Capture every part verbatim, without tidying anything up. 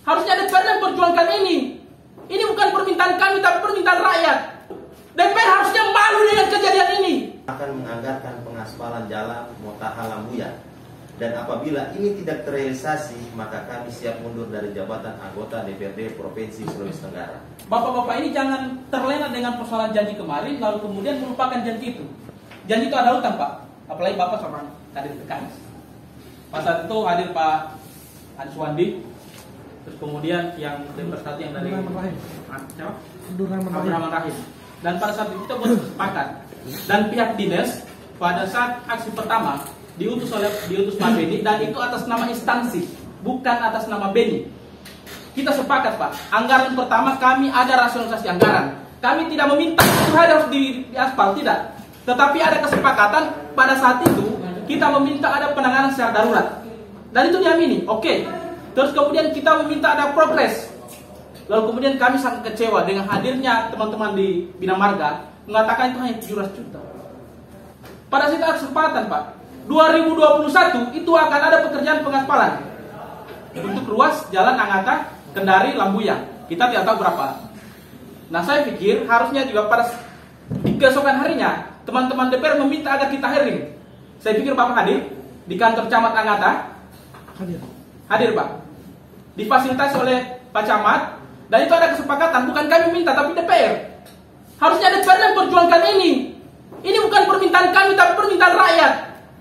Harusnya D P R yang perjuangkan ini. Ini bukan permintaan kami, tapi permintaan rakyat. D P R harusnya malu dengan kejadian ini. Akan menganggarkan pengaspalan jalan Motaha Lambuyan. Dan apabila ini tidak terrealisasi, maka kami siap mundur dari jabatan anggota D P R D Provinsi Sulawesi Tenggara. Bapak-bapak ini jangan terlena dengan persoalan janji kemarin, lalu kemudian melupakan janji itu. Janji itu ada utang, Pak. Apalagi Bapak seorang kader P K S. Pas saat itu hadir Pak Anies Wandi, terus kemudian yang satu yang dari Abdurrahman Rahim. Dan pada saat itu kita bersepakat. Dan pihak dinas pada saat aksi pertama diutus oleh diutus Pak Beni, dan itu atas nama instansi, bukan atas nama Beni. Kita sepakat, Pak. Anggaran pertama kami ada rasionalisasi anggaran. Kami tidak meminta itu harus di, di aspal, tidak. Tetapi ada kesepakatan pada saat itu kita meminta ada penanganan secara darurat. Dan itu diamini. Oke. Terus kemudian kita meminta ada progres. Lalu kemudian kami sangat kecewa dengan hadirnya teman-teman di Bina Marga mengatakan itu hanya tujuh ratus juta. Pada saat itu ada kesempatan, Pak. dua ribu dua puluh satu itu akan ada pekerjaan pengaspalan untuk ruas jalan Angata, Kendari, Lambuyan. Kita tidak tahu berapa. Nah, saya pikir harusnya juga pada di keesokan harinya teman-teman D P R meminta agar kita hearing. Saya pikir Bapak hadir di kantor Camat Angata. Hadir. Hadir, Pak. Difasilitasi oleh Pak Camat, dan itu ada kesepakatan, bukan kami minta tapi D P R. Harusnya D P R yang perjuangkan ini. Ini bukan permintaan kami tapi permintaan rakyat.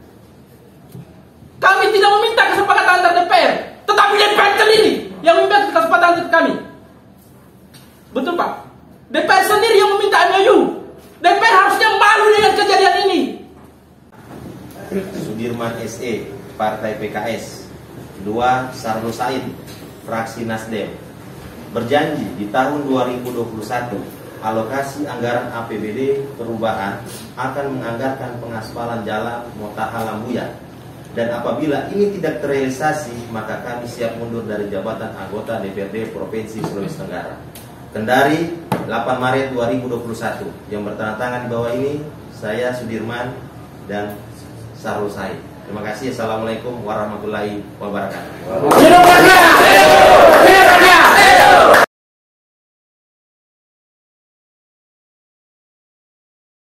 Kami tidak meminta kesepakatan antar D P R, tetapi D P R sendiri yang meminta kesepakatan antar kami. Betul, Pak? D P R sendiri yang meminta M O U. D P R harusnya malu dengan kejadian ini. Sudirman S E, Partai P K S. Dua, Sarlo Said, Fraksi Nasdem. Berjanji di tahun dua ribu dua puluh satu, alokasi anggaran A P B D perubahan akan menganggarkan pengaspalan jalan Motaha Lambuyan. Dan apabila ini tidak terrealisasi, maka kami siap mundur dari jabatan anggota D P R D Provinsi Sulawesi Tenggara. Kendari, delapan Maret dua ribu dua puluh satu. Yang bertanda tangan di bawah ini, saya Sudirman dan Sarul Said. Terima kasih. Assalamualaikum warahmatullahi wabarakatuh.